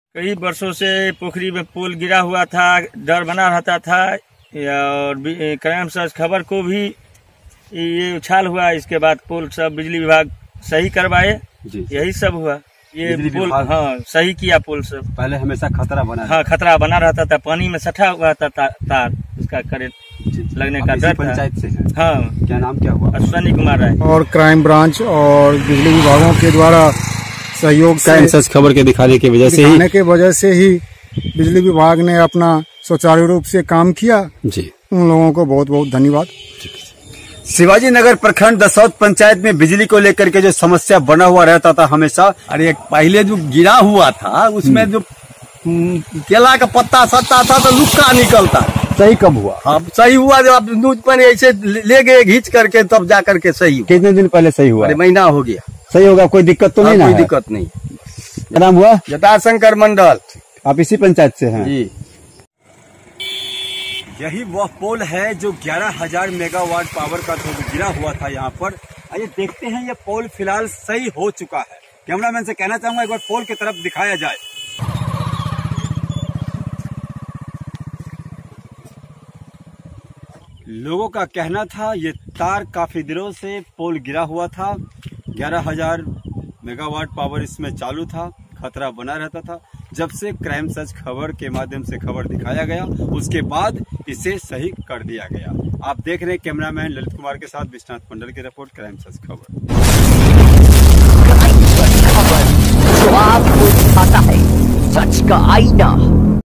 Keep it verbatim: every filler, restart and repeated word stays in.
कई वर्षों से पोखरी में पुल गिरा हुआ था, डर बना रहता था और क्राइम सर्च खबर को भी ये उछाल हुआ। इसके बाद पुल सब बिजली विभाग सही करवाए, यही सब हुआ। ये पुल हाँ सही किया। पुल सब पहले हमेशा खतरा बना हाँ खतरा बना रहता था, पानी में सटा हुआ था ता, तार उसका करंट लगने का डर था। पंचायत से है। हाँ क्या नाम क्या हुआ? अश्वनी कुमार राय। और क्राइम ब्रांच और बिजली विभागों के द्वारा सहयोग से खबर के दिखाने की वजह से दिखाने के वजह से ही बिजली विभाग ने अपना सुचारू रूप से काम किया जी। उन लोगों को बहुत बहुत धन्यवाद। शिवाजी नगर प्रखंड दसौत पंचायत में बिजली को लेकर के जो समस्या बना हुआ रहता था हमेशा, अरे पहले जो गिरा हुआ था उसमें जो केला का पत्ता सत्ता था तो लुक्का निकलता। सही कब हुआ? अब सही हुआ जब आप न्यूज पर ऐसे ले गए घींच करके तब जा करके सही हुआ। कितने दिन पहले सही हुआ? अरे महीना हो गया। सही होगा, कोई दिक्कत तो नहीं ना? कोई दिक्कत नहीं। क्या नाम हुआ? जटाशंकर मंडल। आप इसी पंचायत से हैं? जी। यही वह पोल है जो ग्यारह हजार मेगावाट पावर का तो गिरा हुआ था यहाँ पर। आइए देखते हैं ये पोल फिलहाल सही हो चुका है। कैमरामैन से कहना चाहूंगा एक बार पोल की तरफ दिखाया जाए। लोगों का कहना था ये तार काफी दिनों से पोल गिरा हुआ था, ग्यारह हजार मेगावाट पावर इसमें चालू था, खतरा बना रहता था। जब से क्राइम सर्च खबर के माध्यम से खबर दिखाया गया उसके बाद इसे सही कर दिया गया। आप देख रहे हैं कैमरामैन ललित कुमार के साथ विश्वनाथ मंडल की रिपोर्ट, क्राइम सर्च खबर। जो आपको दिखाता है सच का आईना।